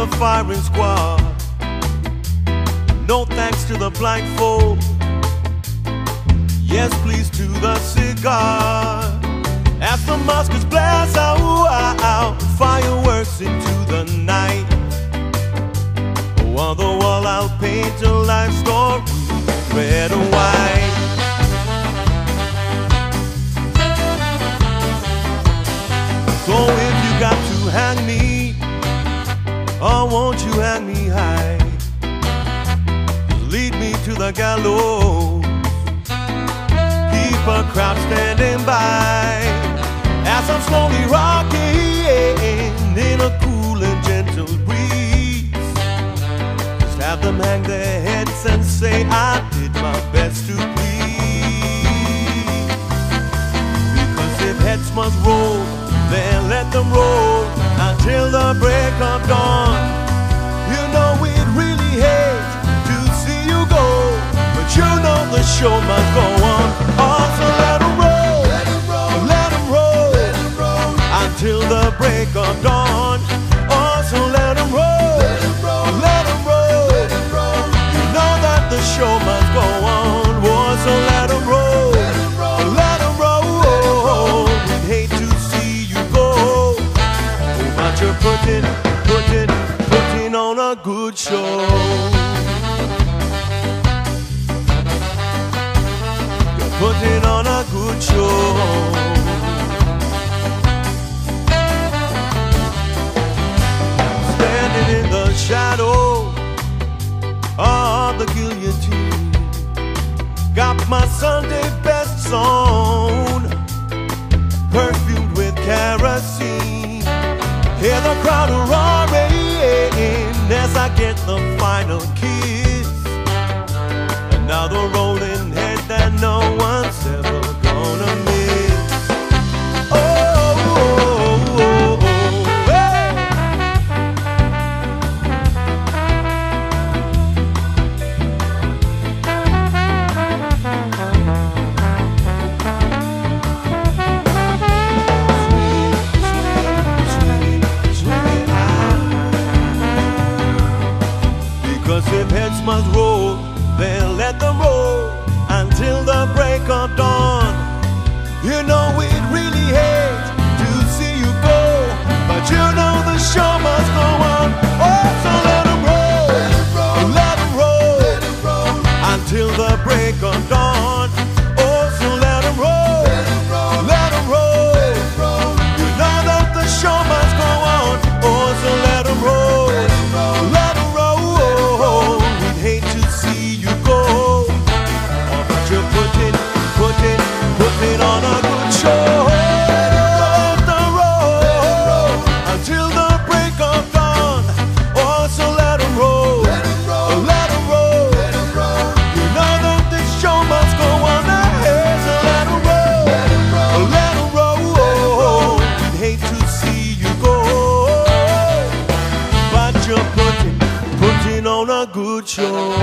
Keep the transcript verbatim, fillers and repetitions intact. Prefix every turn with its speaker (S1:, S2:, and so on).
S1: the firing squad. No thanks to the blindfold. Yes, please to the cigar. As the muskets blast out, out fireworks into the night. On the wall I'll paint a life story, red and white. So if you got to hang me, oh, won't you hang me high? Lead me to the gallows, keep a crowd standing by. As I'm slowly rocking in a cool and gentle breeze, just have them hang their heads and say I did my best to please. Because if heads must roll, then let them roll until the break of dawn. You know we'd really hate to see you go, but you know the show must go on. Also let them roll, let them roll, let them roll, let them roll until the break of dawn. Also let them roll, let them roll, let them roll, let them roll. You know that the show must go on. Also let them roll, let them roll, let them roll. We'd hate to see you go, but you're putting, putting, putting on a good show. You're putting on a good show. Standing in the shadow of the guillotine, got my Sunday best on, perfumed with kerosene. Hear the crowd roaring as I get the final kiss. Another rolling head that no one's ever gonna miss. Oh, oh, oh, oh, hey. Because if heads must roll, then let them roll until the break of dawn. You know we'd really hate to see you go, but you know the show must go on. Oh, so let them roll, let them roll, let them roll until the break of dawn. Oh, so let them roll, let them roll, let them roll. You know that the show must go on. Oh, so let them roll, let them roll. We'd hate to see you go, oh, but you're putting, putting, putting on a good show. Let them roll until the break of dawn. Oh, so let them roll, let them roll, let them roll. You know that this show must go on. Hey, so let them roll, let them roll. We'd hate to see you go, but you're putting, putting on a good show.